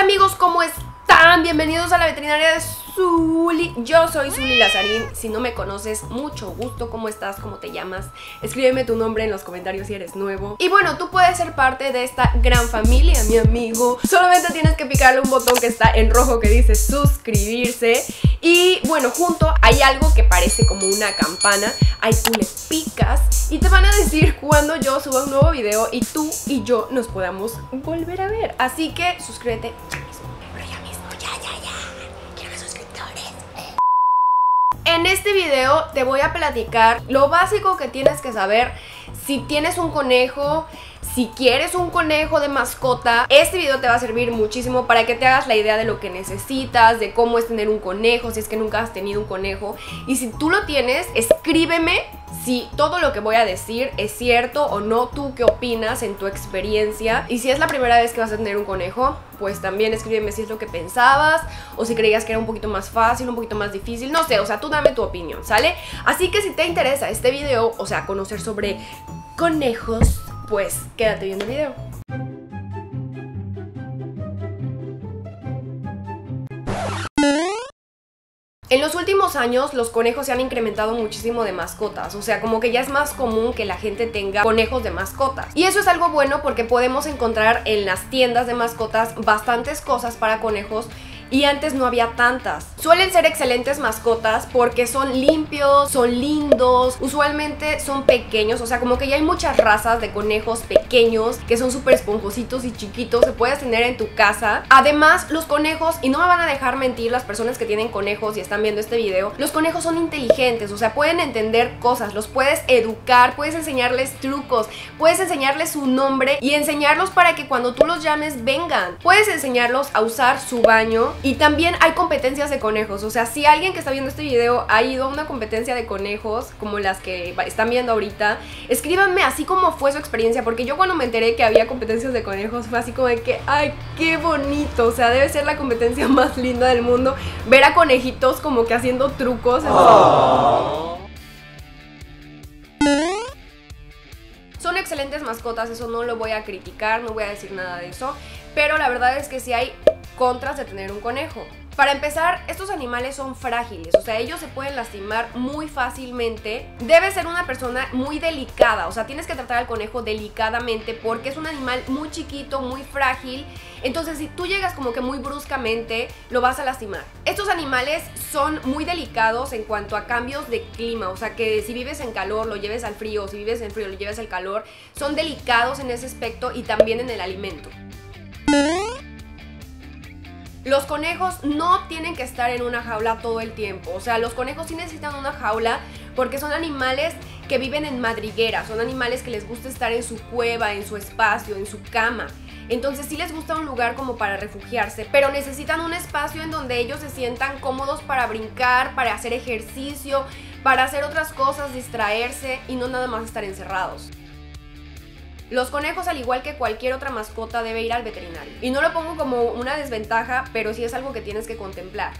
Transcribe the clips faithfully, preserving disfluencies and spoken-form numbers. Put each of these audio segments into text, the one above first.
amigos, ¿cómo están? Bienvenidos a la veterinaria de Zuli. Yo soy Zuli Lazarín. Si no me conoces, mucho gusto. ¿Cómo estás? ¿Cómo te llamas? Escríbeme tu nombre en los comentarios si eres nuevo. Y bueno, tú puedes ser parte de esta gran familia, mi amigo. Solamente tienes que picarle un botón que está en rojo que dice suscribirse. Y bueno, junto hay algo que parece como una campana. Ahí tú le picas y te van a decir cuando yo suba un nuevo video y tú y yo nos podamos volver a ver. Así que suscríbete ya mismo. Pero ya mismo, ya, ya, ya. Quiero más suscriptores. En este video te voy a platicar lo básico que tienes que saber si tienes un conejo. Si quieres un conejo de mascota, este video te va a servir muchísimo para que te hagas la idea de lo que necesitas, de cómo es tener un conejo, si es que nunca has tenido un conejo. Y si tú lo tienes, escríbeme si todo lo que voy a decir es cierto o no, tú qué opinas en tu experiencia. Y si es la primera vez que vas a tener un conejo, pues también escríbeme si es lo que pensabas o si creías que era un poquito más fácil, un poquito más difícil, no sé, o sea, tú dame tu opinión, ¿sale? Así que si te interesa este video, o sea, conocer sobre conejos, pues quédate viendo el video. En los últimos años los conejos se han incrementado muchísimo de mascotas, o sea, como que ya es más común que la gente tenga conejos de mascotas. Y eso es algo bueno porque podemos encontrar en las tiendas de mascotas bastantes cosas para conejos y antes no había tantas. Suelen ser excelentes mascotas porque son limpios, son lindos, usualmente son pequeños, o sea, como que ya hay muchas razas de conejos pequeños que son súper esponjositos y chiquitos, se puedes tener en tu casa. Además, los conejos, y no me van a dejar mentir las personas que tienen conejos y están viendo este video, los conejos son inteligentes, o sea, pueden entender cosas, los puedes educar, puedes enseñarles trucos, puedes enseñarles su nombre y enseñarlos para que cuando tú los llames vengan. Puedes enseñarlos a usar su baño. Y también hay competencias de conejos, o sea, si alguien que está viendo este video ha ido a una competencia de conejos como las que están viendo ahorita, escríbanme así como fue su experiencia, porque yo cuando me enteré que había competencias de conejos fue así como de que, ay, qué bonito, o sea, debe ser la competencia más linda del mundo, ver a conejitos como que haciendo trucos. Oh. Son excelentes mascotas, eso no lo voy a criticar, no voy a decir nada de eso, pero la verdad es que sí hay contras de tener un conejo. Para empezar, estos animales son frágiles, o sea, ellos se pueden lastimar muy fácilmente. Debes ser una persona muy delicada, o sea, tienes que tratar al conejo delicadamente porque es un animal muy chiquito, muy frágil. Entonces, si tú llegas como que muy bruscamente, lo vas a lastimar. Estos animales son muy delicados en cuanto a cambios de clima, o sea, que si vives en calor, lo lleves al frío, o si vives en frío, lo lleves al calor. Son delicados en ese aspecto y también en el alimento. Los conejos no tienen que estar en una jaula todo el tiempo, o sea, los conejos sí necesitan una jaula porque son animales que viven en madrigueras, son animales que les gusta estar en su cueva, en su espacio, en su cama. Entonces sí les gusta un lugar como para refugiarse, pero necesitan un espacio en donde ellos se sientan cómodos para brincar, para hacer ejercicio, para hacer otras cosas, distraerse y no nada más estar encerrados. Los conejos, al igual que cualquier otra mascota, debe ir al veterinario. Y no lo pongo como una desventaja, pero sí es algo que tienes que contemplar.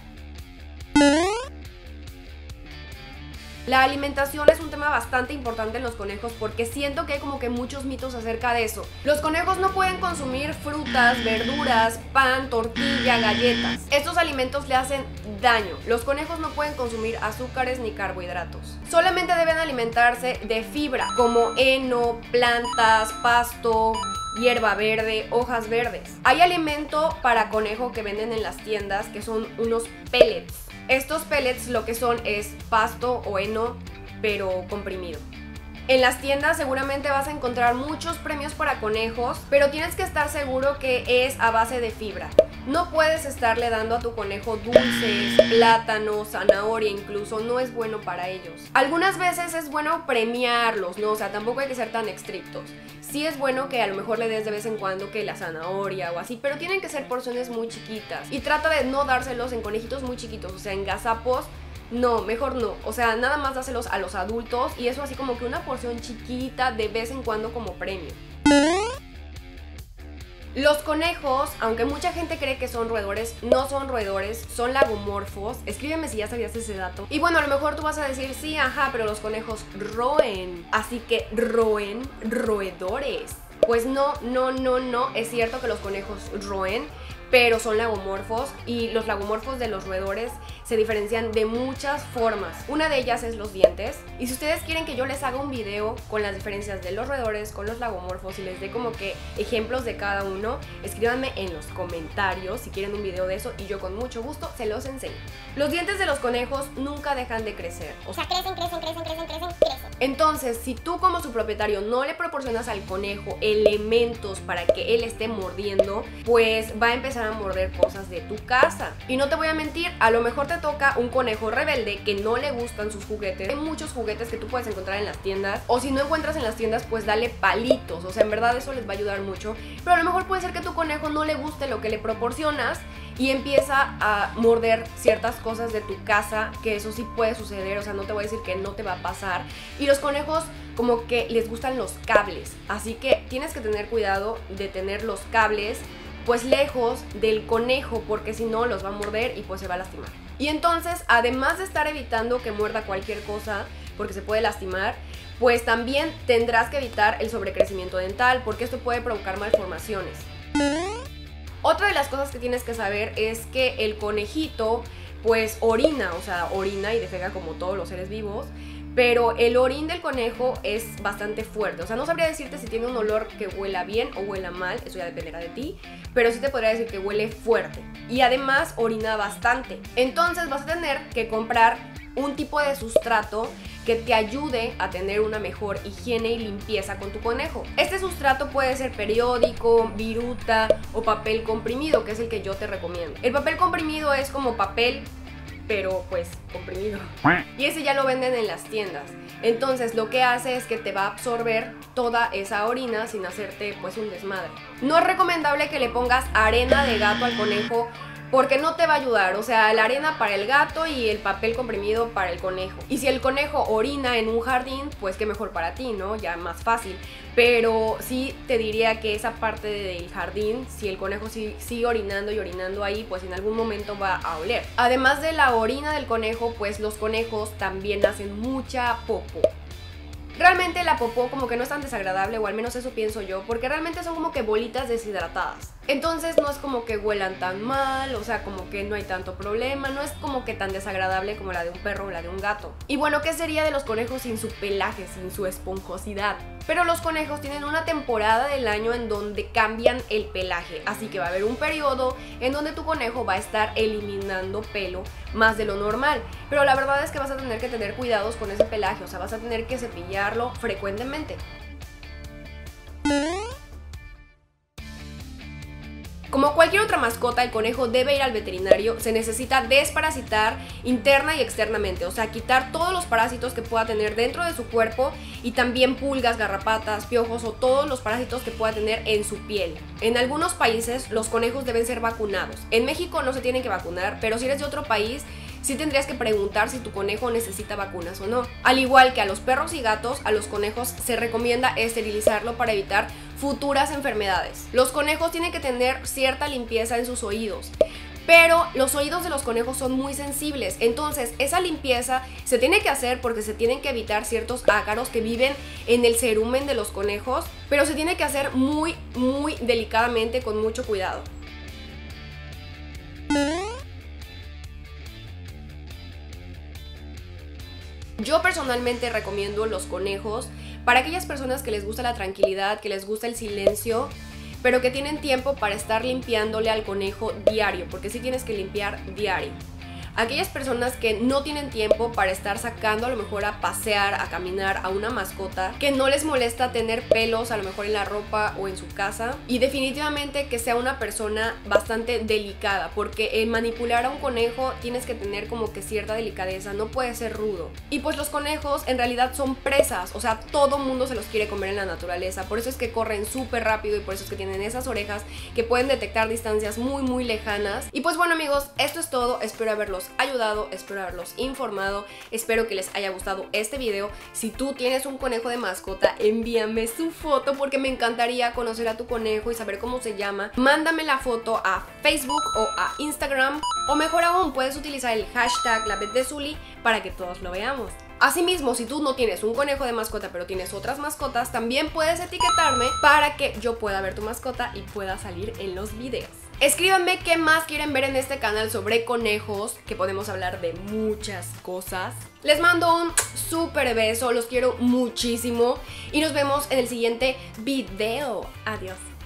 La alimentación es un tema bastante importante en los conejos porque siento que hay como que muchos mitos acerca de eso. Los conejos no pueden consumir frutas, verduras, pan, tortilla, galletas. Estos alimentos le hacen daño. Los conejos no pueden consumir azúcares ni carbohidratos. Solamente deben alimentarse de fibra, como heno, plantas, pasto, hierba verde, hojas verdes. Hay alimento para conejo que venden en las tiendas que son unos pellets. Estos pellets lo que son es pasto o heno, pero comprimido. En las tiendas seguramente vas a encontrar muchos premios para conejos, pero tienes que estar seguro que es a base de fibra. No puedes estarle dando a tu conejo dulces, plátano, zanahoria incluso, no es bueno para ellos. Algunas veces es bueno premiarlos, ¿no? O sea, tampoco hay que ser tan estrictos. Sí es bueno que a lo mejor le des de vez en cuando que la zanahoria o así, pero tienen que ser porciones muy chiquitas. Y trata de no dárselos en conejitos muy chiquitos, o sea, en gazapos. No, mejor no, o sea, nada más dáselos a los adultos y eso así como que una porción chiquita de vez en cuando como premio. Los conejos, aunque mucha gente cree que son roedores, no son roedores, son lagomorfos. Escríbeme si ya sabías ese dato. Y bueno, a lo mejor tú vas a decir, sí, ajá, pero los conejos roen. Así que roen roedores. Pues no, no, no, no, es cierto que los conejos roen, pero son lagomorfos, y los lagomorfos de los roedores se diferencian de muchas formas. Una de ellas es los dientes, y si ustedes quieren que yo les haga un video con las diferencias de los roedores con los lagomorfos y les dé como que ejemplos de cada uno, escríbanme en los comentarios si quieren un video de eso y yo con mucho gusto se los enseño. Los dientes de los conejos nunca dejan de crecer, o sea, crecen, crecen, crecen, crecen, crecen, crecen. Entonces, si tú como su propietario no le proporcionas al conejo elementos para que él esté mordiendo, pues va a empezar a morder cosas de tu casa. Y no te voy a mentir, a lo mejor te toca un conejo rebelde que no le gustan sus juguetes. Hay muchos juguetes que tú puedes encontrar en las tiendas, o si no encuentras en las tiendas, pues dale palitos, o sea, en verdad eso les va a ayudar mucho. Pero a lo mejor puede ser que a tu conejo no le guste lo que le proporcionas y empieza a morder ciertas cosas de tu casa, que eso sí puede suceder, o sea, no te voy a decir que no te va a pasar. Y los conejos como que les gustan los cables, así que tienes que tener cuidado de tener los cables pues lejos del conejo, porque si no los va a morder y pues se va a lastimar. Y entonces, además de estar evitando que muerda cualquier cosa, porque se puede lastimar, pues también tendrás que evitar el sobrecrecimiento dental, porque esto puede provocar malformaciones. Otra de las cosas que tienes que saber es que el conejito pues orina, o sea, orina y defeca como todos los seres vivos, pero el orín del conejo es bastante fuerte. O sea, no sabría decirte si tiene un olor que huela bien o huela mal, eso ya dependerá de ti, pero sí te podría decir que huele fuerte y además orina bastante. Entonces vas a tener que comprar un tipo de sustrato que te ayude a tener una mejor higiene y limpieza con tu conejo. Este sustrato puede ser periódico, viruta o papel comprimido, que es el que yo te recomiendo. El papel comprimido es como papel, pero pues comprimido, y ese ya lo venden en las tiendas. Entonces lo que hace es que te va a absorber toda esa orina sin hacerte pues un desmadre. No es recomendable que le pongas arena de gato al conejo, porque no te va a ayudar, o sea, la arena para el gato y el papel comprimido para el conejo. Y si el conejo orina en un jardín, pues qué mejor para ti, ¿no? Ya más fácil. Pero sí te diría que esa parte del jardín, si el conejo sigue orinando y orinando ahí, pues en algún momento va a oler. Además de la orina del conejo, pues los conejos también hacen mucha popó. Realmente la popó como que no es tan desagradable, o al menos eso pienso yo, porque realmente son como que bolitas deshidratadas. Entonces no es como que huelan tan mal, o sea, como que no hay tanto problema, no es como que tan desagradable como la de un perro o la de un gato. Y bueno, ¿qué sería de los conejos sin su pelaje, sin su esponjosidad? Pero los conejos tienen una temporada del año en donde cambian el pelaje, así que va a haber un periodo en donde tu conejo va a estar eliminando pelo más de lo normal. Pero la verdad es que vas a tener que tener cuidados con ese pelaje, o sea, vas a tener que cepillarlo frecuentemente. Como cualquier otra mascota, el conejo debe ir al veterinario. Se necesita desparasitar interna y externamente, o sea, quitar todos los parásitos que pueda tener dentro de su cuerpo, y también pulgas, garrapatas, piojos o todos los parásitos que pueda tener en su piel. En algunos países los conejos deben ser vacunados. En México no se tienen que vacunar, pero si eres de otro país, sí tendrías que preguntar si tu conejo necesita vacunas o no. Al igual que a los perros y gatos, a los conejos se recomienda esterilizarlo para evitar futuras enfermedades. Los conejos tienen que tener cierta limpieza en sus oídos, pero los oídos de los conejos son muy sensibles, entonces esa limpieza se tiene que hacer porque se tienen que evitar ciertos ácaros que viven en el cerumen de los conejos, pero se tiene que hacer muy, muy delicadamente, con mucho cuidado. Yo personalmente recomiendo los conejos para aquellas personas que les gusta la tranquilidad, que les gusta el silencio, pero que tienen tiempo para estar limpiándole al conejo diario, porque sí tienes que limpiar diario. Aquellas personas que no tienen tiempo para estar sacando a lo mejor a pasear, a caminar a una mascota, que no les molesta tener pelos a lo mejor en la ropa o en su casa, y definitivamente que sea una persona bastante delicada, porque en manipular a un conejo tienes que tener como que cierta delicadeza, no puede ser rudo. Y pues los conejos en realidad son presas, o sea, todo mundo se los quiere comer en la naturaleza, por eso es que corren súper rápido y por eso es que tienen esas orejas que pueden detectar distancias muy muy lejanas. Y pues bueno amigos, esto es todo, espero haberlos ayudado, espero haberlos informado, espero que les haya gustado este video. Si tú tienes un conejo de mascota, envíame su foto porque me encantaría conocer a tu conejo y saber cómo se llama. Mándame la foto a Facebook o a Instagram, o mejor aún, puedes utilizar el hashtag LaVetDeZuli para que todos lo veamos. Asimismo, si tú no tienes un conejo de mascota pero tienes otras mascotas, también puedes etiquetarme para que yo pueda ver tu mascota y pueda salir en los videos. Escríbanme qué más quieren ver en este canal sobre conejos, que podemos hablar de muchas cosas. Les mando un súper beso, los quiero muchísimo y nos vemos en el siguiente video. Adiós.